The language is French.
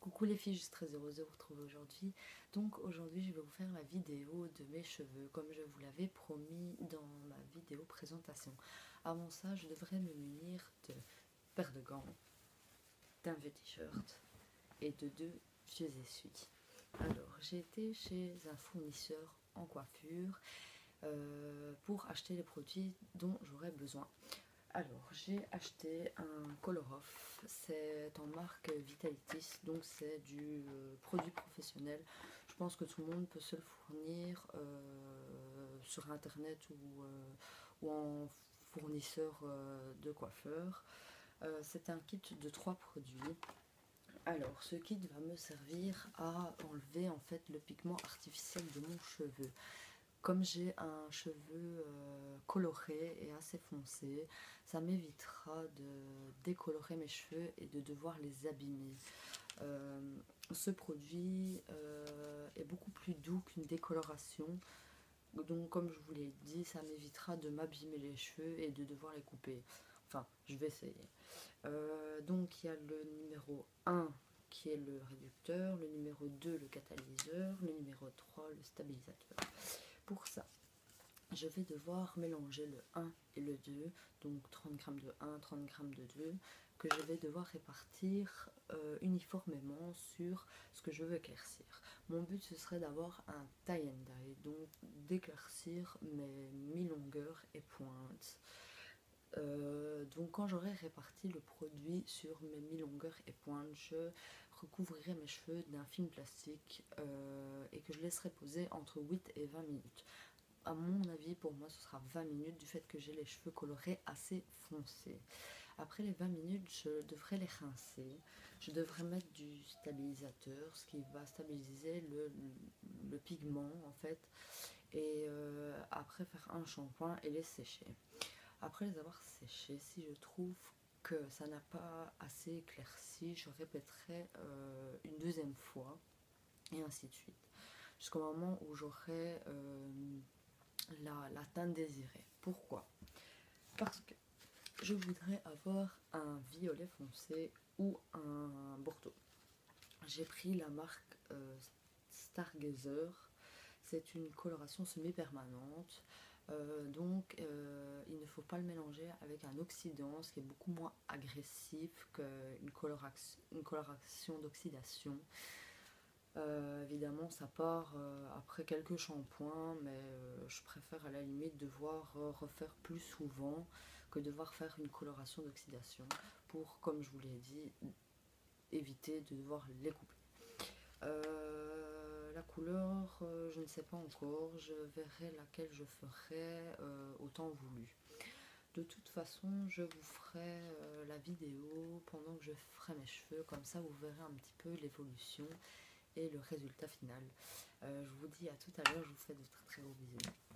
Coucou les filles, je suis très heureuse de vous retrouver aujourd'hui. Donc aujourd'hui je vais vous faire la vidéo de mes cheveux comme je vous l'avais promis dans ma vidéo présentation. Avant ça je devrais me munir de paires de gants, d'un vieux t-shirt et de 2 vieux essuies. Alors j'ai été chez un fournisseur en coiffure pour acheter les produits dont j'aurais besoin. Alors, j'ai acheté un Color Off, c'est en marque Vitalitis, donc c'est du produit professionnel. Je pense que tout le monde peut se le fournir sur internet ou en fournisseur de coiffeur. C'est un kit de 3 produits. Alors, ce kit va me servir à enlever en fait le pigment artificiel de mon cheveu. Comme j'ai un cheveu coloré et assez foncé, ça m'évitera de décolorer mes cheveux et de devoir les abîmer. Ce produit est beaucoup plus doux qu'une décoloration. Donc comme je vous l'ai dit, ça m'évitera de m'abîmer les cheveux et de devoir les couper. Enfin, je vais essayer. Donc il y a le numéro 1 qui est le réducteur, le numéro 2 le catalyseur, le numéro 3 le stabilisateur. Pour ça, je vais devoir mélanger le 1 et le 2, donc 30 g de 1, 30 g de 2, que je vais devoir répartir uniformément sur ce que je veux éclaircir. Mon but ce serait d'avoir un tie and dye, donc d'éclaircir mes mi-longueurs et pointes. Donc quand j'aurai réparti le produit sur mes mi-longueurs et pointes, je recouvrirai mes cheveux d'un film plastique et que je laisserai poser entre 8 et 20 minutes. À mon avis, pour moi, ce sera 20 minutes du fait que j'ai les cheveux colorés assez foncés. Après les 20 minutes, je devrais les rincer. Je devrais mettre du stabilisateur, ce qui va stabiliser le pigment en fait. Et après faire un shampoing et les sécher. Après les avoir séchés, si je trouve que ça n'a pas assez éclairci, je répéterai une deuxième fois et ainsi de suite. Jusqu'au moment où j'aurai la teinte désirée. Pourquoi? Parce que je voudrais avoir un violet foncé ou un bordeaux. J'ai pris la marque Stargazer. C'est une coloration semi-permanente. Donc il ne faut pas le mélanger avec un oxydant, ce qui est beaucoup moins agressif qu'une coloration d'oxydation. Évidemment ça part après quelques shampoings, mais je préfère à la limite devoir refaire plus souvent que devoir faire une coloration d'oxydation pour, comme je vous l'ai dit, éviter de devoir les couper. La couleur, je ne sais pas encore, je verrai laquelle je ferai au temps voulu. De toute façon, je vous ferai la vidéo pendant que je ferai mes cheveux, comme ça vous verrez un petit peu l'évolution et le résultat final. Je vous dis à tout à l'heure, je vous fais de très très gros bisous.